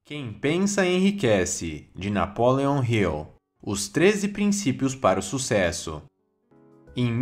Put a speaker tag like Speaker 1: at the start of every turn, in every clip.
Speaker 1: Quem pensa enriquece, de Napoleon Hill. Os 13 princípios para o sucesso. Em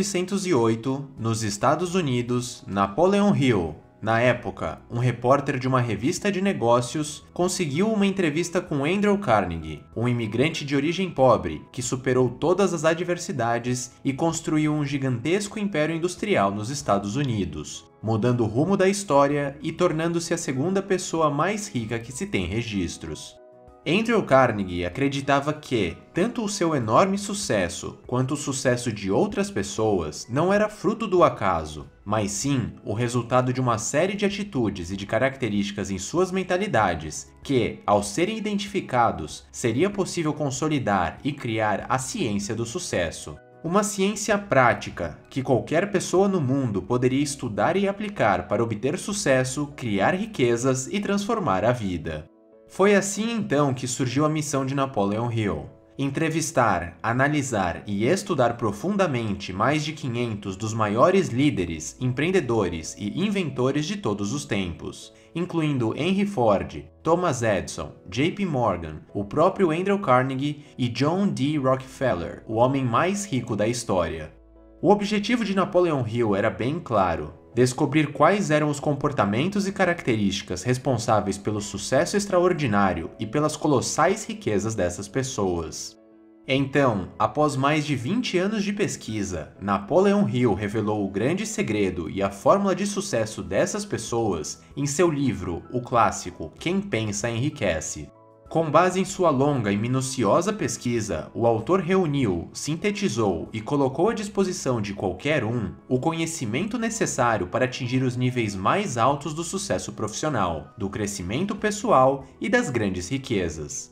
Speaker 1: 1908, nos Estados Unidos, Napoleon Hill, na época um repórter de uma revista de negócios, conseguiu uma entrevista com Andrew Carnegie, um imigrante de origem pobre que superou todas as adversidades e construiu um gigantesco império industrial nos Estados Unidos, mudando o rumo da história e tornando-se a segunda pessoa mais rica que se tem registros. Andrew Carnegie acreditava que, tanto o seu enorme sucesso quanto o sucesso de outras pessoas não era fruto do acaso, mas sim o resultado de uma série de atitudes e de características em suas mentalidades que, ao serem identificados, seria possível consolidar e criar a ciência do sucesso. Uma ciência prática que qualquer pessoa no mundo poderia estudar e aplicar para obter sucesso, criar riquezas e transformar a vida. Foi assim então que surgiu a missão de Napoleon Hill: entrevistar, analisar e estudar profundamente mais de 500 dos maiores líderes, empreendedores e inventores de todos os tempos, incluindo Henry Ford, Thomas Edison, J.P. Morgan, o próprio Andrew Carnegie e John D. Rockefeller, o homem mais rico da história. O objetivo de Napoleon Hill era bem claro: descobrir quais eram os comportamentos e características responsáveis pelo sucesso extraordinário e pelas colossais riquezas dessas pessoas. Então, após mais de 20 anos de pesquisa, Napoleon Hill revelou o grande segredo e a fórmula de sucesso dessas pessoas em seu livro, o clássico Quem Pensa Enriquece. Com base em sua longa e minuciosa pesquisa, o autor reuniu, sintetizou e colocou à disposição de qualquer um o conhecimento necessário para atingir os níveis mais altos do sucesso profissional, do crescimento pessoal e das grandes riquezas.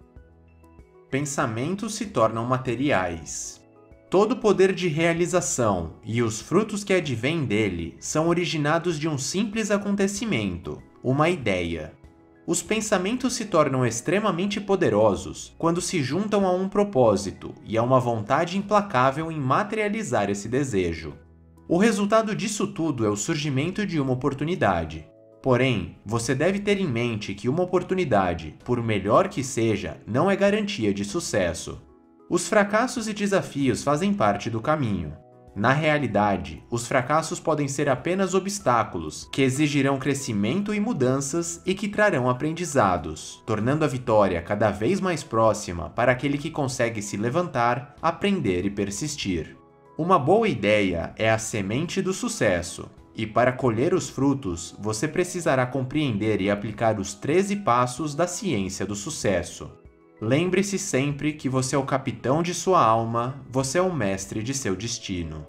Speaker 1: Pensamentos se tornam materiais. Todo poder de realização e os frutos que advêm dele são originados de um simples acontecimento, uma ideia. Os pensamentos se tornam extremamente poderosos quando se juntam a um propósito e a uma vontade implacável em materializar esse desejo. O resultado disso tudo é o surgimento de uma oportunidade. Porém, você deve ter em mente que uma oportunidade, por melhor que seja, não é garantia de sucesso. Os fracassos e desafios fazem parte do caminho. Na realidade, os fracassos podem ser apenas obstáculos que exigirão crescimento e mudanças e que trarão aprendizados, tornando a vitória cada vez mais próxima para aquele que consegue se levantar, aprender e persistir. Uma boa ideia é a semente do sucesso, e para colher os frutos, você precisará compreender e aplicar os 13 passos da ciência do sucesso. Lembre-se sempre que você é o capitão de sua alma, você é o mestre de seu destino.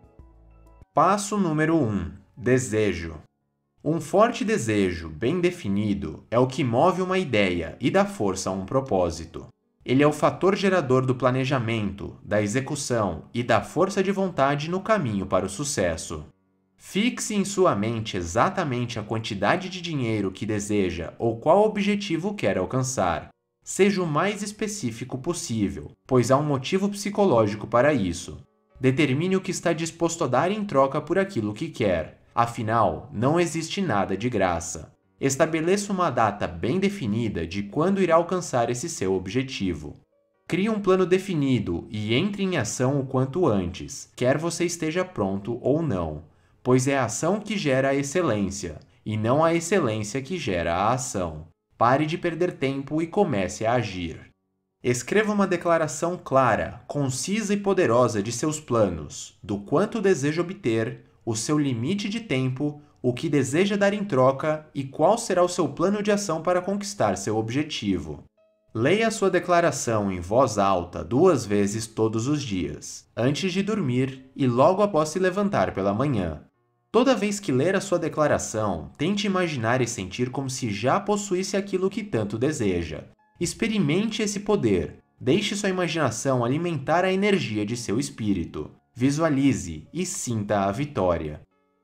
Speaker 1: Passo número 1. Desejo. Um forte desejo, bem definido, é o que move uma ideia e dá força a um propósito. Ele é o fator gerador do planejamento, da execução e da força de vontade no caminho para o sucesso. Fixe em sua mente exatamente a quantidade de dinheiro que deseja ou qual objetivo quer alcançar. Seja o mais específico possível, pois há um motivo psicológico para isso. Determine o que está disposto a dar em troca por aquilo que quer. Afinal, não existe nada de graça. Estabeleça uma data bem definida de quando irá alcançar esse seu objetivo. Crie um plano definido e entre em ação o quanto antes, quer você esteja pronto ou não, pois é a ação que gera a excelência, e não a excelência que gera a ação. Pare de perder tempo e comece a agir. Escreva uma declaração clara, concisa e poderosa de seus planos, do quanto deseja obter, o seu limite de tempo, o que deseja dar em troca e qual será o seu plano de ação para conquistar seu objetivo. Leia a sua declaração em voz alta 2 vezes todos os dias, antes de dormir e logo após se levantar pela manhã. Toda vez que ler a sua declaração, tente imaginar e sentir como se já possuísse aquilo que tanto deseja. Experimente esse poder. Deixe sua imaginação alimentar a energia de seu espírito. Visualize e sinta a vitória.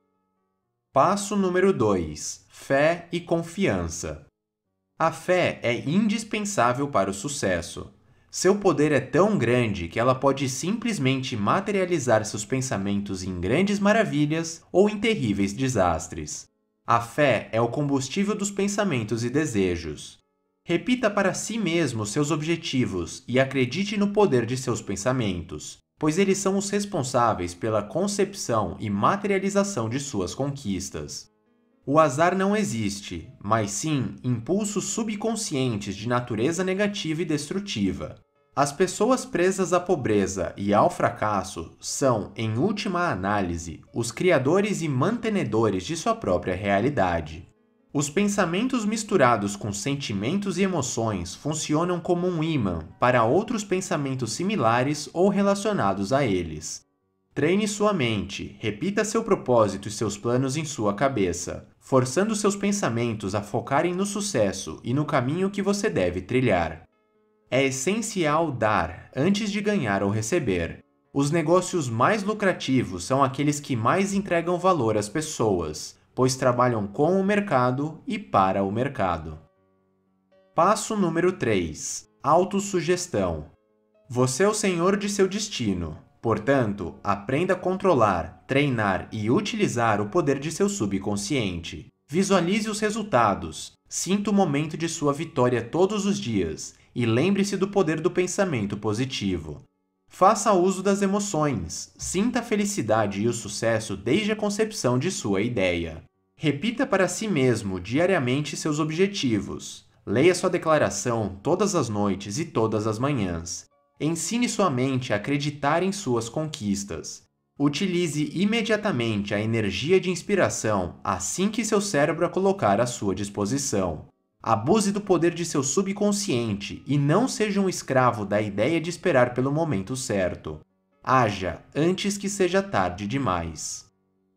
Speaker 1: Passo número 2. Fé e confiança. A fé é indispensável para o sucesso. Seu poder é tão grande que ela pode simplesmente materializar seus pensamentos em grandes maravilhas ou em terríveis desastres. A fé é o combustível dos pensamentos e desejos. Repita para si mesmo seus objetivos e acredite no poder de seus pensamentos, pois eles são os responsáveis pela concepção e materialização de suas conquistas. O azar não existe, mas sim impulsos subconscientes de natureza negativa e destrutiva. As pessoas presas à pobreza e ao fracasso são, em última análise, os criadores e mantenedores de sua própria realidade. Os pensamentos misturados com sentimentos e emoções funcionam como um ímã para outros pensamentos similares ou relacionados a eles. Treine sua mente, repita seu propósito e seus planos em sua cabeça, forçando seus pensamentos a focarem no sucesso e no caminho que você deve trilhar. É essencial dar antes de ganhar ou receber. Os negócios mais lucrativos são aqueles que mais entregam valor às pessoas, pois trabalham com o mercado e para o mercado. Passo número 3. Autossugestão. Você é o senhor de seu destino. Portanto, aprenda a controlar, treinar e utilizar o poder de seu subconsciente. Visualize os resultados, sinta o momento de sua vitória todos os dias e lembre-se do poder do pensamento positivo. Faça uso das emoções, sinta a felicidade e o sucesso desde a concepção de sua ideia. Repita para si mesmo diariamente seus objetivos. Leia sua declaração todas as noites e todas as manhãs. Ensine sua mente a acreditar em suas conquistas. Utilize imediatamente a energia de inspiração assim que seu cérebro a colocar à sua disposição. Abuse do poder de seu subconsciente e não seja um escravo da ideia de esperar pelo momento certo. Haja antes que seja tarde demais.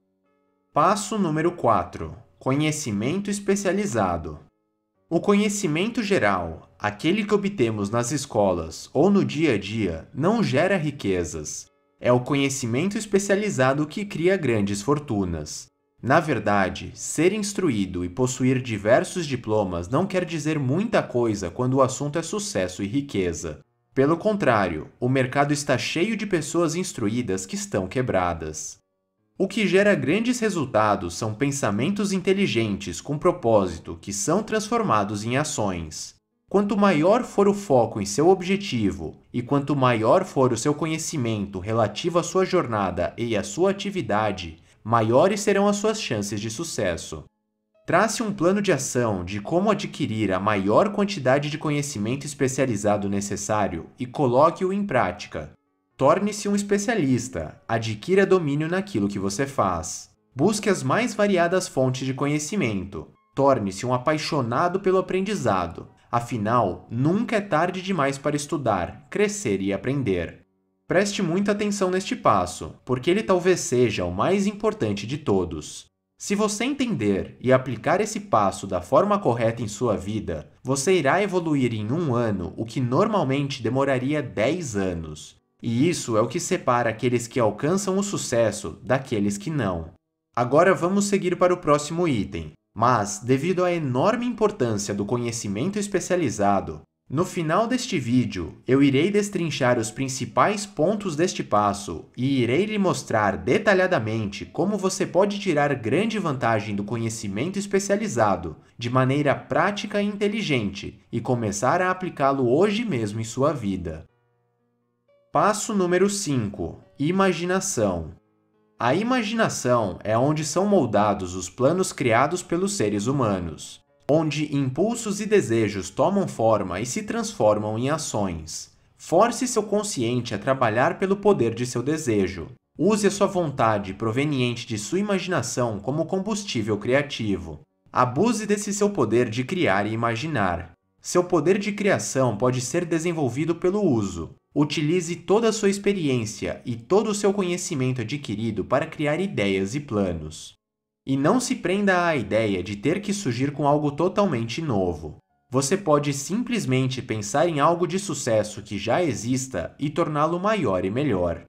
Speaker 1: Passo número 4. Conhecimento especializado. O conhecimento geral, aquele que obtemos nas escolas ou no dia a dia, não gera riquezas. É o conhecimento especializado que cria grandes fortunas. Na verdade, ser instruído e possuir diversos diplomas não quer dizer muita coisa quando o assunto é sucesso e riqueza. Pelo contrário, o mercado está cheio de pessoas instruídas que estão quebradas. O que gera grandes resultados são pensamentos inteligentes com propósito que são transformados em ações. Quanto maior for o foco em seu objetivo e quanto maior for o seu conhecimento relativo à sua jornada e à sua atividade, maiores serão as suas chances de sucesso. Trace um plano de ação de como adquirir a maior quantidade de conhecimento especializado necessário e coloque-o em prática. Torne-se um especialista, adquira domínio naquilo que você faz. Busque as mais variadas fontes de conhecimento. Torne-se um apaixonado pelo aprendizado. Afinal, nunca é tarde demais para estudar, crescer e aprender. Preste muita atenção neste passo, porque ele talvez seja o mais importante de todos. Se você entender e aplicar esse passo da forma correta em sua vida, você irá evoluir em 1 ano o que normalmente demoraria 10 anos. E isso é o que separa aqueles que alcançam o sucesso daqueles que não. Agora vamos seguir para o próximo item, mas, devido à enorme importância do conhecimento especializado, no final deste vídeo, eu irei destrinchar os principais pontos deste passo e irei lhe mostrar detalhadamente como você pode tirar grande vantagem do conhecimento especializado de maneira prática e inteligente e começar a aplicá-lo hoje mesmo em sua vida. Passo número 5. Imaginação. A imaginação é onde são moldados os planos criados pelos seres humanos, onde impulsos e desejos tomam forma e se transformam em ações. Force seu consciente a trabalhar pelo poder de seu desejo. Use a sua vontade proveniente de sua imaginação como combustível criativo. Abuse desse seu poder de criar e imaginar. Seu poder de criação pode ser desenvolvido pelo uso. Utilize toda a sua experiência e todo o seu conhecimento adquirido para criar ideias e planos. E não se prenda à ideia de ter que surgir com algo totalmente novo. Você pode simplesmente pensar em algo de sucesso que já exista e torná-lo maior e melhor.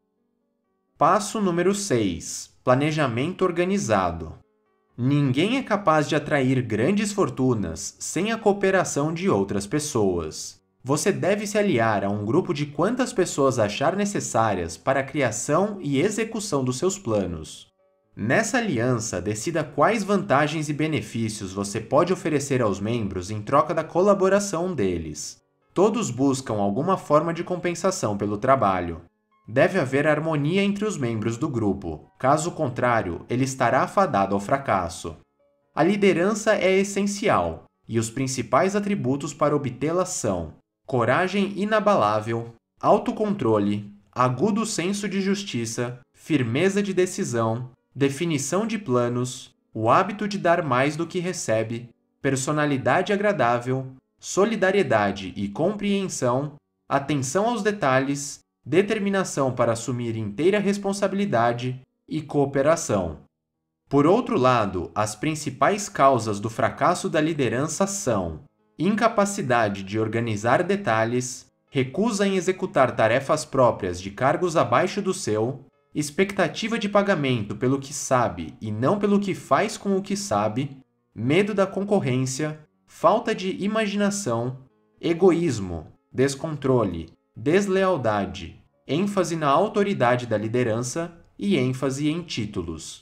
Speaker 1: Passo número 6. Planejamento organizado. Ninguém é capaz de atrair grandes fortunas sem a cooperação de outras pessoas. Você deve se aliar a um grupo de quantas pessoas achar necessárias para a criação e execução dos seus planos. Nessa aliança, decida quais vantagens e benefícios você pode oferecer aos membros em troca da colaboração deles. Todos buscam alguma forma de compensação pelo trabalho. Deve haver harmonia entre os membros do grupo, caso contrário, ele estará afadado ao fracasso. A liderança é essencial, e os principais atributos para obtê-la são coragem inabalável, autocontrole, agudo senso de justiça, firmeza de decisão, definição de planos, o hábito de dar mais do que recebe, personalidade agradável, solidariedade e compreensão, atenção aos detalhes, determinação para assumir inteira responsabilidade e cooperação. Por outro lado, as principais causas do fracasso da liderança são incapacidade de organizar detalhes, recusa em executar tarefas próprias de cargos abaixo do seu, expectativa de pagamento pelo que sabe e não pelo que faz com o que sabe, medo da concorrência, falta de imaginação, egoísmo, descontrole, deslealdade, ênfase na autoridade da liderança e ênfase em títulos.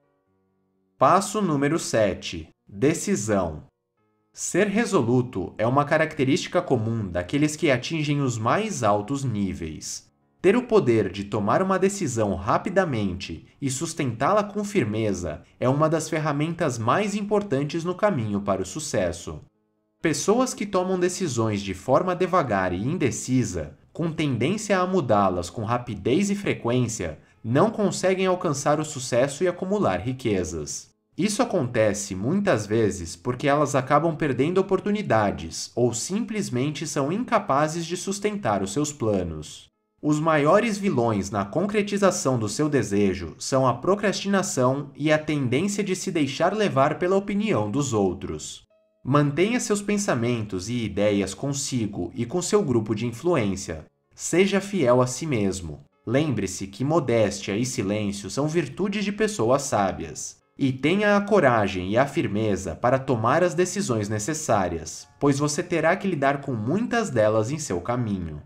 Speaker 1: Passo número 7. Decisão. Ser resoluto é uma característica comum daqueles que atingem os mais altos níveis. Ter o poder de tomar uma decisão rapidamente e sustentá-la com firmeza é uma das ferramentas mais importantes no caminho para o sucesso. Pessoas que tomam decisões de forma devagar e indecisa, com tendência a mudá-las com rapidez e frequência, não conseguem alcançar o sucesso e acumular riquezas. Isso acontece muitas vezes porque elas acabam perdendo oportunidades ou simplesmente são incapazes de sustentar os seus planos. Os maiores vilões na concretização do seu desejo são a procrastinação e a tendência de se deixar levar pela opinião dos outros. Mantenha seus pensamentos e ideias consigo e com seu grupo de influência. Seja fiel a si mesmo. Lembre-se que modéstia e silêncio são virtudes de pessoas sábias. E tenha a coragem e a firmeza para tomar as decisões necessárias, pois você terá que lidar com muitas delas em seu caminho.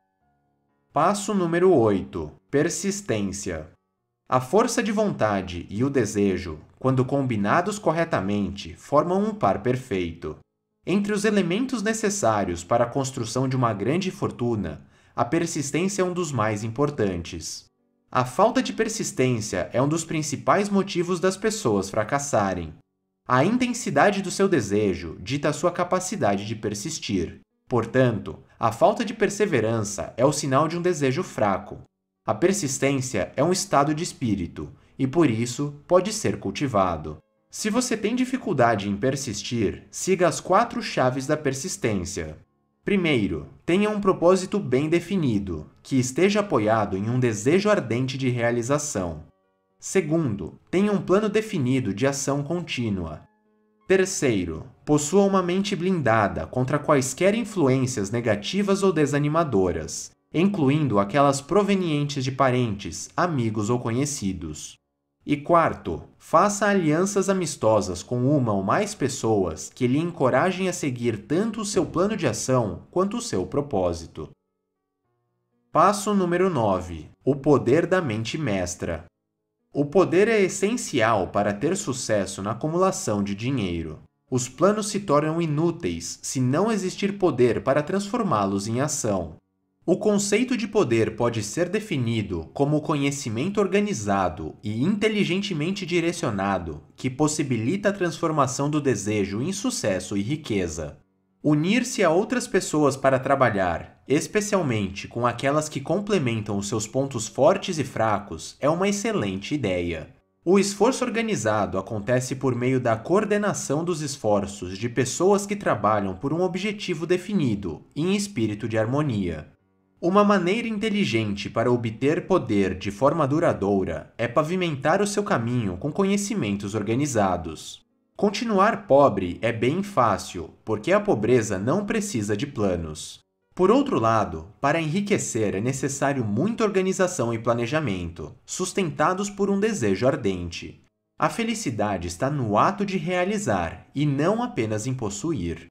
Speaker 1: Passo número 8. Persistência. A força de vontade e o desejo, quando combinados corretamente, formam um par perfeito. Entre os elementos necessários para a construção de uma grande fortuna, a persistência é um dos mais importantes. A falta de persistência é um dos principais motivos das pessoas fracassarem. A intensidade do seu desejo dita a sua capacidade de persistir. Portanto, a falta de perseverança é o sinal de um desejo fraco. A persistência é um estado de espírito e, por isso, pode ser cultivado. Se você tem dificuldade em persistir, siga as 4 chaves da persistência. Primeiro, tenha um propósito bem definido, que esteja apoiado em um desejo ardente de realização. Segundo, tenha um plano definido de ação contínua. Terceiro, possua uma mente blindada contra quaisquer influências negativas ou desanimadoras, incluindo aquelas provenientes de parentes, amigos ou conhecidos. E quarto, faça alianças amistosas com uma ou mais pessoas que lhe encorajem a seguir tanto o seu plano de ação quanto o seu propósito. Passo número 9. O poder da mente mestra. O poder é essencial para ter sucesso na acumulação de dinheiro. Os planos se tornam inúteis se não existir poder para transformá-los em ação. O conceito de poder pode ser definido como o conhecimento organizado e inteligentemente direcionado que possibilita a transformação do desejo em sucesso e riqueza. Unir-se a outras pessoas para trabalhar, especialmente com aquelas que complementam os seus pontos fortes e fracos, é uma excelente ideia. O esforço organizado acontece por meio da coordenação dos esforços de pessoas que trabalham por um objetivo definido, em espírito de harmonia. Uma maneira inteligente para obter poder de forma duradoura é pavimentar o seu caminho com conhecimentos organizados. Continuar pobre é bem fácil, porque a pobreza não precisa de planos. Por outro lado, para enriquecer é necessário muita organização e planejamento, sustentados por um desejo ardente. A felicidade está no ato de realizar e não apenas em possuir.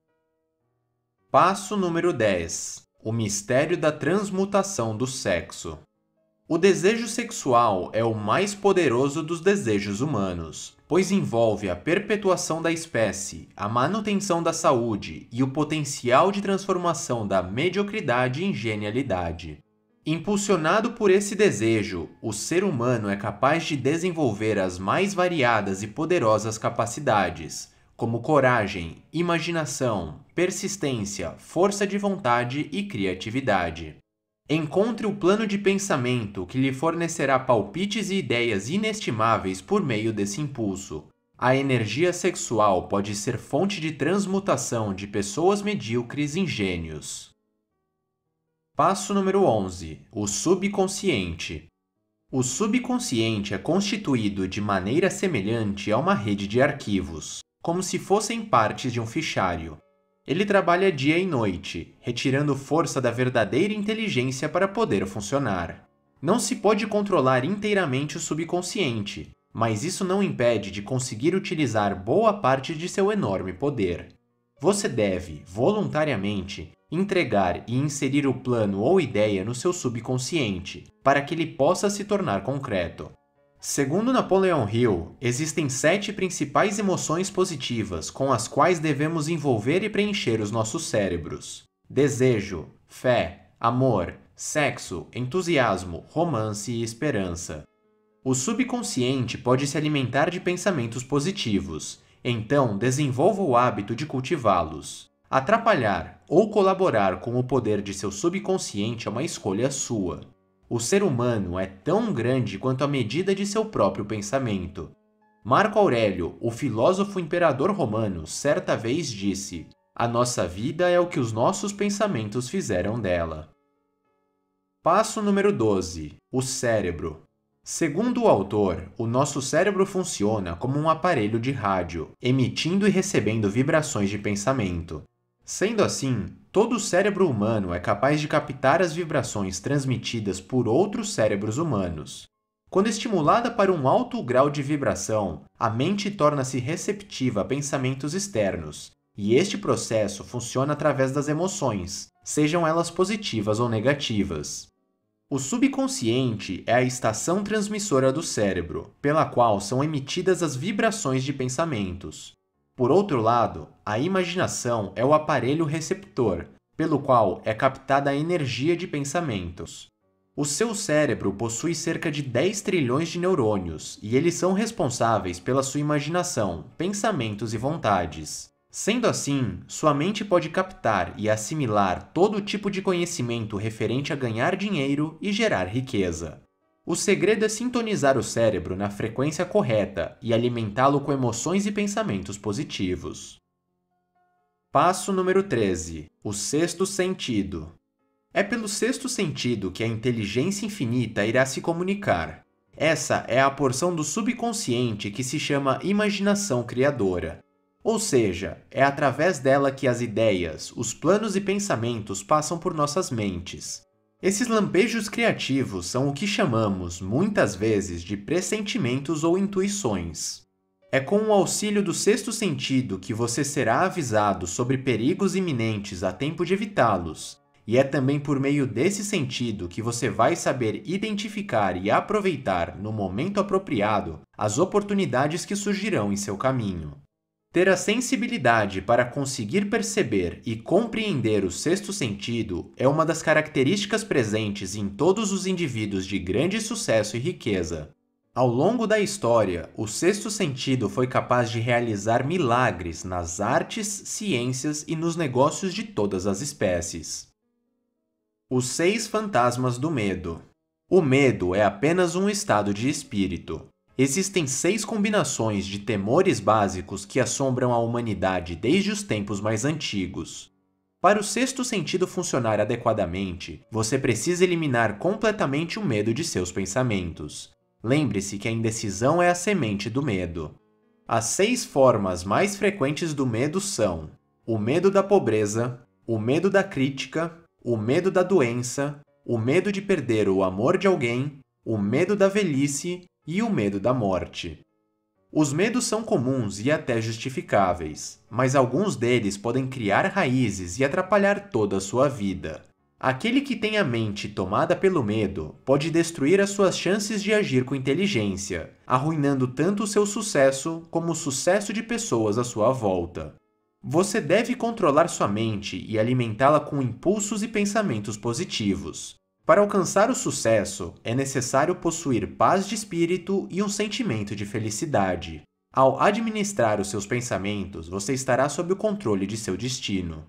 Speaker 1: Passo número 10. O mistério da transmutação do sexo. O desejo sexual é o mais poderoso dos desejos humanos, pois envolve a perpetuação da espécie, a manutenção da saúde e o potencial de transformação da mediocridade em genialidade. Impulsionado por esse desejo, o ser humano é capaz de desenvolver as mais variadas e poderosas capacidades, como coragem, imaginação, persistência, força de vontade e criatividade. Encontre o plano de pensamento que lhe fornecerá palpites e ideias inestimáveis por meio desse impulso. A energia sexual pode ser fonte de transmutação de pessoas medíocres em gênios. Passo número 11. O subconsciente. O subconsciente é constituído de maneira semelhante a uma rede de arquivos, como se fossem partes de um fichário. Ele trabalha dia e noite, retirando força da verdadeira inteligência para poder funcionar. Não se pode controlar inteiramente o subconsciente, mas isso não impede de conseguir utilizar boa parte de seu enorme poder. Você deve, voluntariamente, entregar e inserir o plano ou ideia no seu subconsciente, para que ele possa se tornar concreto. Segundo Napoleon Hill, existem 7 principais emoções positivas com as quais devemos envolver e preencher os nossos cérebros: desejo, fé, amor, sexo, entusiasmo, romance e esperança. O subconsciente pode se alimentar de pensamentos positivos, então desenvolva o hábito de cultivá-los. Atrapalhar ou colaborar com o poder de seu subconsciente é uma escolha sua. O ser humano é tão grande quanto a medida de seu próprio pensamento. Marco Aurélio, o filósofo imperador romano, certa vez disse: "A nossa vida é o que os nossos pensamentos fizeram dela." Passo número 12. O cérebro. Segundo o autor, o nosso cérebro funciona como um aparelho de rádio, emitindo e recebendo vibrações de pensamento. Sendo assim, todo o cérebro humano é capaz de captar as vibrações transmitidas por outros cérebros humanos. Quando estimulada para um alto grau de vibração, a mente torna-se receptiva a pensamentos externos, e este processo funciona através das emoções, sejam elas positivas ou negativas. O subconsciente é a estação transmissora do cérebro, pela qual são emitidas as vibrações de pensamentos. Por outro lado, a imaginação é o aparelho receptor, pelo qual é captada a energia de pensamentos. O seu cérebro possui cerca de 10 trilhões de neurônios, e eles são responsáveis pela sua imaginação, pensamentos e vontades. Sendo assim, sua mente pode captar e assimilar todo tipo de conhecimento referente a ganhar dinheiro e gerar riqueza. O segredo é sintonizar o cérebro na frequência correta e alimentá-lo com emoções e pensamentos positivos. Passo número 13. O sexto sentido. É pelo sexto sentido que a inteligência infinita irá se comunicar. Essa é a porção do subconsciente que se chama imaginação criadora. Ou seja, é através dela que as ideias, os planos e pensamentos passam por nossas mentes. Esses lampejos criativos são o que chamamos, muitas vezes, de pressentimentos ou intuições. É com o auxílio do sexto sentido que você será avisado sobre perigos iminentes a tempo de evitá-los, e é também por meio desse sentido que você vai saber identificar e aproveitar, no momento apropriado, as oportunidades que surgirão em seu caminho. Ter a sensibilidade para conseguir perceber e compreender o sexto sentido é uma das características presentes em todos os indivíduos de grande sucesso e riqueza. Ao longo da história, o sexto sentido foi capaz de realizar milagres nas artes, ciências e nos negócios de todas as espécies. Os 6 fantasmas do medo. O medo é apenas um estado de espírito. Existem 6 combinações de temores básicos que assombram a humanidade desde os tempos mais antigos. Para o sexto sentido funcionar adequadamente, você precisa eliminar completamente o medo de seus pensamentos. Lembre-se que a indecisão é a semente do medo. As 6 formas mais frequentes do medo são: o medo da pobreza, o medo da crítica, o medo da doença, o medo de perder o amor de alguém, o medo da velhice e o medo da morte. Os medos são comuns e até justificáveis, mas alguns deles podem criar raízes e atrapalhar toda a sua vida. Aquele que tem a mente tomada pelo medo pode destruir as suas chances de agir com inteligência, arruinando tanto o seu sucesso como o sucesso de pessoas à sua volta. Você deve controlar sua mente e alimentá-la com impulsos e pensamentos positivos. Para alcançar o sucesso, é necessário possuir paz de espírito e um sentimento de felicidade. Ao administrar os seus pensamentos, você estará sob o controle de seu destino.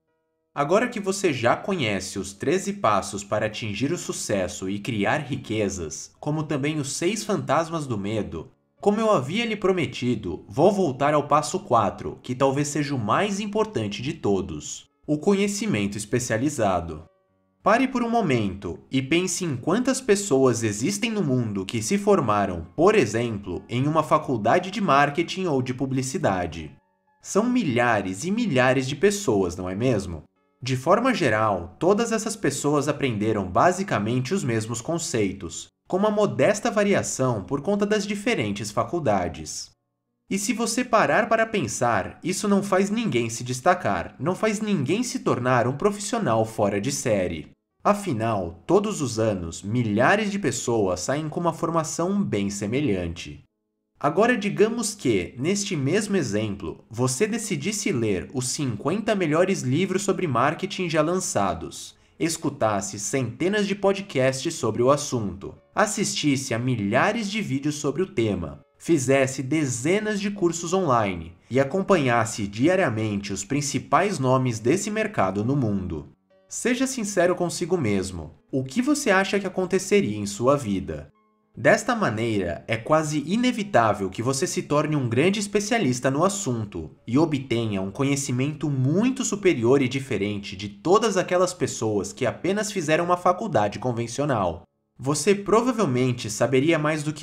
Speaker 1: Agora que você já conhece os 13 passos para atingir o sucesso e criar riquezas, como também os 6 fantasmas do medo, como eu havia lhe prometido, vou voltar ao passo 4, que talvez seja o mais importante de todos: o conhecimento especializado. Pare por um momento e pense em quantas pessoas existem no mundo que se formaram, por exemplo, em uma faculdade de marketing ou de publicidade. São milhares e milhares de pessoas, não é mesmo? De forma geral, todas essas pessoas aprenderam basicamente os mesmos conceitos, com uma modesta variação por conta das diferentes faculdades. E se você parar para pensar, isso não faz ninguém se destacar, não faz ninguém se tornar um profissional fora de série. Afinal, todos os anos, milhares de pessoas saem com uma formação bem semelhante. Agora digamos que, neste mesmo exemplo, você decidisse ler os 50 melhores livros sobre marketing já lançados, escutasse centenas de podcasts sobre o assunto, assistisse a milhares de vídeos sobre o tema, fizesse dezenas de cursos online e acompanhasse diariamente os principais nomes desse mercado no mundo. Seja sincero consigo mesmo, o que você acha que aconteceria em sua vida? Desta maneira, é quase inevitável que você se torne um grande especialista no assunto e obtenha um conhecimento muito superior e diferente de todas aquelas pessoas que apenas fizeram uma faculdade convencional. Você provavelmente saberia mais do que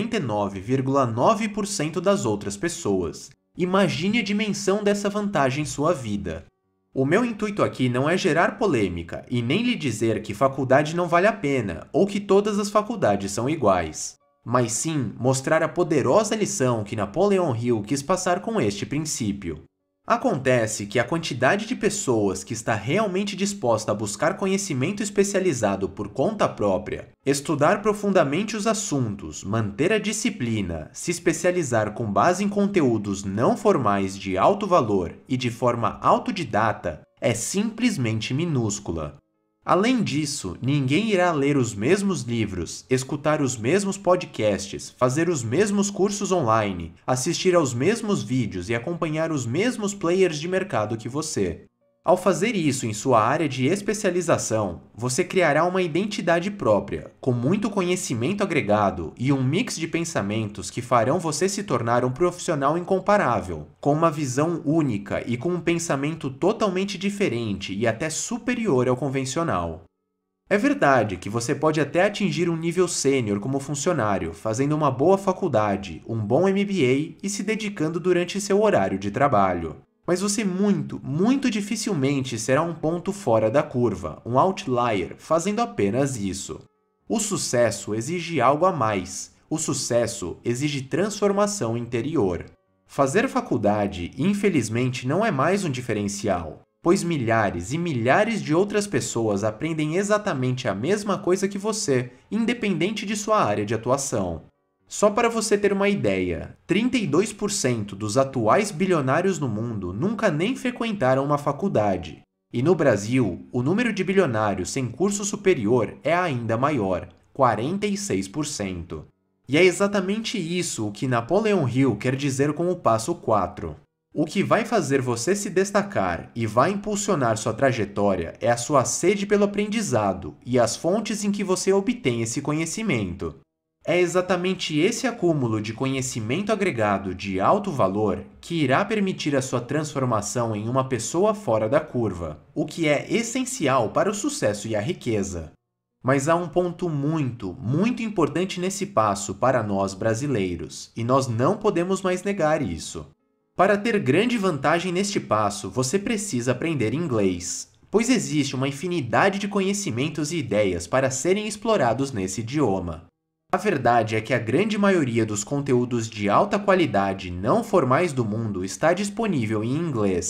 Speaker 1: 99,9% das outras pessoas. Imagine a dimensão dessa vantagem em sua vida. O meu intuito aqui não é gerar polêmica e nem lhe dizer que faculdade não vale a pena ou que todas as faculdades são iguais, mas sim mostrar a poderosa lição que Napoleon Hill quis passar com este princípio. Acontece que a quantidade de pessoas que está realmente disposta a buscar conhecimento especializado por conta própria, estudar profundamente os assuntos, manter a disciplina, se especializar com base em conteúdos não formais de alto valor e de forma autodidata, é simplesmente minúscula. Além disso, ninguém irá ler os mesmos livros, escutar os mesmos podcasts, fazer os mesmos cursos online, assistir aos mesmos vídeos e acompanhar os mesmos players de mercado que você. Ao fazer isso em sua área de especialização, você criará uma identidade própria, com muito conhecimento agregado e um mix de pensamentos que farão você se tornar um profissional incomparável, com uma visão única e com um pensamento totalmente diferente e até superior ao convencional. É verdade que você pode até atingir um nível sênior como funcionário, fazendo uma boa faculdade, um bom MBA e se dedicando durante seu horário de trabalho. Mas você muito dificilmente será um ponto fora da curva, um outlier, fazendo apenas isso. O sucesso exige algo a mais. O sucesso exige transformação interior. Fazer faculdade, infelizmente, não é mais um diferencial, pois milhares e milhares de outras pessoas aprendem exatamente a mesma coisa que você, independente de sua área de atuação. Só para você ter uma ideia, 32% dos atuais bilionários no mundo nunca nem frequentaram uma faculdade. E no Brasil, o número de bilionários sem curso superior é ainda maior, 46%. E é exatamente isso o que Napoleon Hill quer dizer com o passo 4. O que vai fazer você se destacar e vai impulsionar sua trajetória é a sua sede pelo aprendizado e as fontes em que você obtém esse conhecimento. É exatamente esse acúmulo de conhecimento agregado de alto valor que irá permitir a sua transformação em uma pessoa fora da curva, o que é essencial para o sucesso e a riqueza. Mas há um ponto muito importante nesse passo para nós brasileiros, e nós não podemos mais negar isso. Para ter grande vantagem neste passo, você precisa aprender inglês, pois existe uma infinidade de conhecimentos e ideias para serem explorados nesse idioma. A verdade é que a grande maioria dos conteúdos de alta qualidade não formais do mundo está disponível em inglês.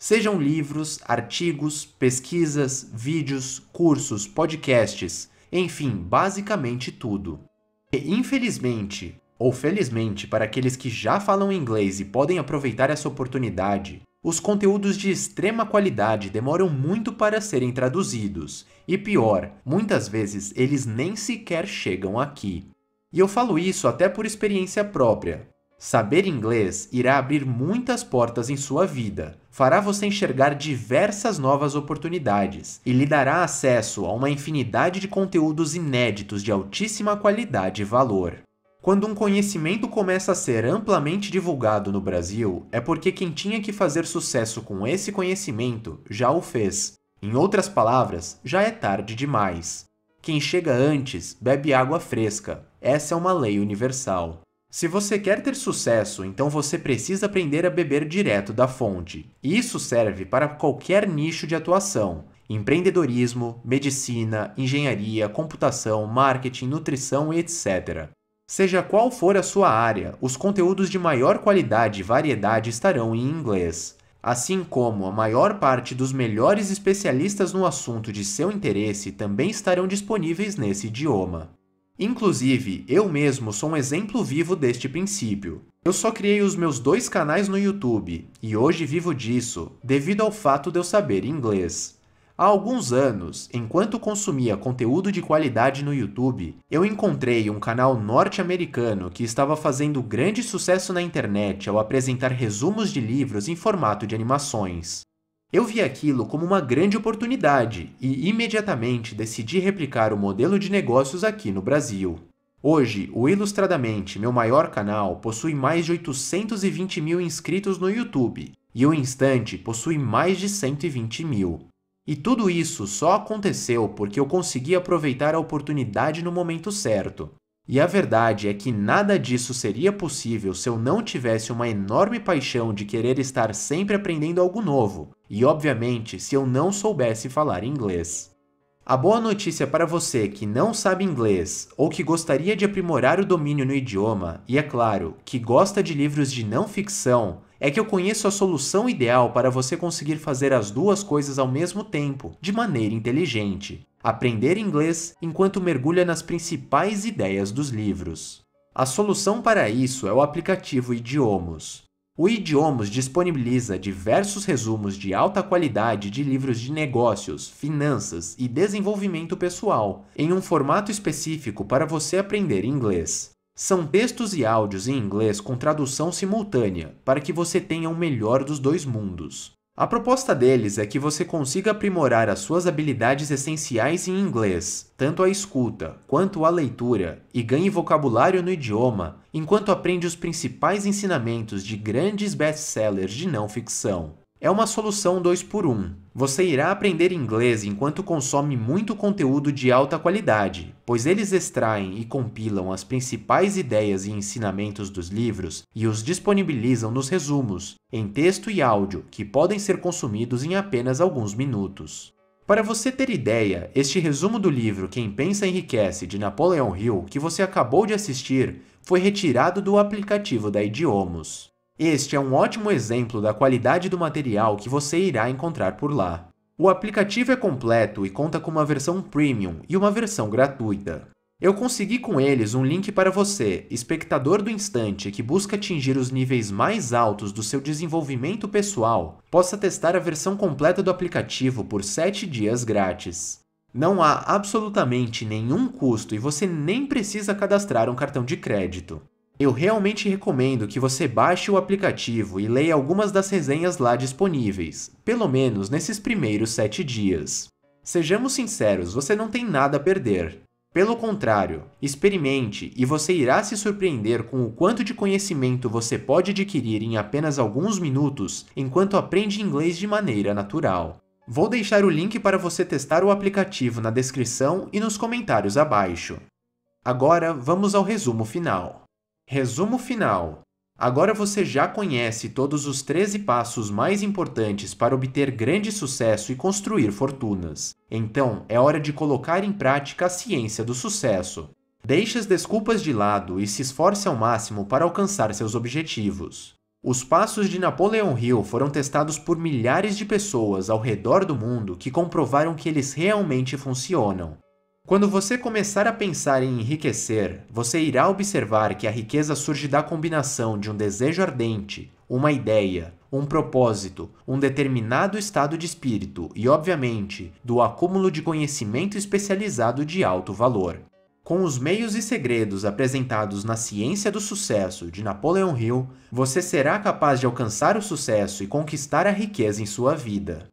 Speaker 1: Sejam livros, artigos, pesquisas, vídeos, cursos, podcasts, enfim, basicamente tudo. E, infelizmente, ou felizmente para aqueles que já falam inglês e podem aproveitar essa oportunidade, os conteúdos de extrema qualidade demoram muito para serem traduzidos, e pior, muitas vezes eles nem sequer chegam aqui. E eu falo isso até por experiência própria. Saber inglês irá abrir muitas portas em sua vida, fará você enxergar diversas novas oportunidades e lhe dará acesso a uma infinidade de conteúdos inéditos de altíssima qualidade e valor. Quando um conhecimento começa a ser amplamente divulgado no Brasil, é porque quem tinha que fazer sucesso com esse conhecimento já o fez. Em outras palavras, já é tarde demais. Quem chega antes bebe água fresca. Essa é uma lei universal. Se você quer ter sucesso, então você precisa aprender a beber direto da fonte. E isso serve para qualquer nicho de atuação: empreendedorismo, medicina, engenharia, computação, marketing, nutrição, etc. Seja qual for a sua área, os conteúdos de maior qualidade e variedade estarão em inglês, assim como a maior parte dos melhores especialistas no assunto de seu interesse também estarão disponíveis nesse idioma. Inclusive, eu mesmo sou um exemplo vivo deste princípio. Eu só criei os meus 2 canais no YouTube, e hoje vivo disso, devido ao fato de eu saber inglês. Há alguns anos, enquanto consumia conteúdo de qualidade no YouTube, eu encontrei um canal norte-americano que estava fazendo grande sucesso na internet ao apresentar resumos de livros em formato de animações. Eu vi aquilo como uma grande oportunidade e imediatamente decidi replicar o modelo de negócios aqui no Brasil. Hoje, o Ilustradamente, meu maior canal, possui mais de 820 mil inscritos no YouTube e o Instante possui mais de 120 mil. E tudo isso só aconteceu porque eu consegui aproveitar a oportunidade no momento certo. E a verdade é que nada disso seria possível se eu não tivesse uma enorme paixão de querer estar sempre aprendendo algo novo, e obviamente se eu não soubesse falar inglês. A boa notícia para você que não sabe inglês ou que gostaria de aprimorar o domínio no idioma, e é claro, que gosta de livros de não ficção, é que eu conheço a solução ideal para você conseguir fazer as duas coisas ao mesmo tempo, de maneira inteligente. Aprender inglês enquanto mergulha nas principais ideias dos livros. A solução para isso é o aplicativo Idiomos. O Idiomos disponibiliza diversos resumos de alta qualidade de livros de negócios, finanças e desenvolvimento pessoal, em um formato específico para você aprender inglês. São textos e áudios em inglês com tradução simultânea, para que você tenha o melhor dos 2 mundos. A proposta deles é que você consiga aprimorar as suas habilidades essenciais em inglês, tanto a escuta quanto a leitura, e ganhe vocabulário no idioma, enquanto aprende os principais ensinamentos de grandes best-sellers de não ficção. É uma solução 2 por 1. Você irá aprender inglês enquanto consome muito conteúdo de alta qualidade, pois eles extraem e compilam as principais ideias e ensinamentos dos livros e os disponibilizam nos resumos, em texto e áudio, que podem ser consumidos em apenas alguns minutos. Para você ter ideia, este resumo do livro Quem Pensa Enriquece, de Napoleon Hill, que você acabou de assistir, foi retirado do aplicativo da Idiomos. Este é um ótimo exemplo da qualidade do material que você irá encontrar por lá. O aplicativo é completo e conta com uma versão premium e uma versão gratuita. Eu consegui com eles um link para você, espectador do Instante que busca atingir os níveis mais altos do seu desenvolvimento pessoal, possa testar a versão completa do aplicativo por 7 dias grátis. Não há absolutamente nenhum custo e você nem precisa cadastrar um cartão de crédito. Eu realmente recomendo que você baixe o aplicativo e leia algumas das resenhas lá disponíveis, pelo menos nesses primeiros 7 dias. Sejamos sinceros, você não tem nada a perder. Pelo contrário, experimente e você irá se surpreender com o quanto de conhecimento você pode adquirir em apenas alguns minutos enquanto aprende inglês de maneira natural. Vou deixar o link para você testar o aplicativo na descrição e nos comentários abaixo. Agora, vamos ao resumo final. Resumo final. Agora você já conhece todos os 13 passos mais importantes para obter grande sucesso e construir fortunas. Então, é hora de colocar em prática a ciência do sucesso. Deixe as desculpas de lado e se esforce ao máximo para alcançar seus objetivos. Os passos de Napoleon Hill foram testados por milhares de pessoas ao redor do mundo que comprovaram que eles realmente funcionam. Quando você começar a pensar em enriquecer, você irá observar que a riqueza surge da combinação de um desejo ardente, uma ideia, um propósito, um determinado estado de espírito e, obviamente, do acúmulo de conhecimento especializado de alto valor. Com os meios e segredos apresentados na Ciência do Sucesso de Napoleon Hill, você será capaz de alcançar o sucesso e conquistar a riqueza em sua vida.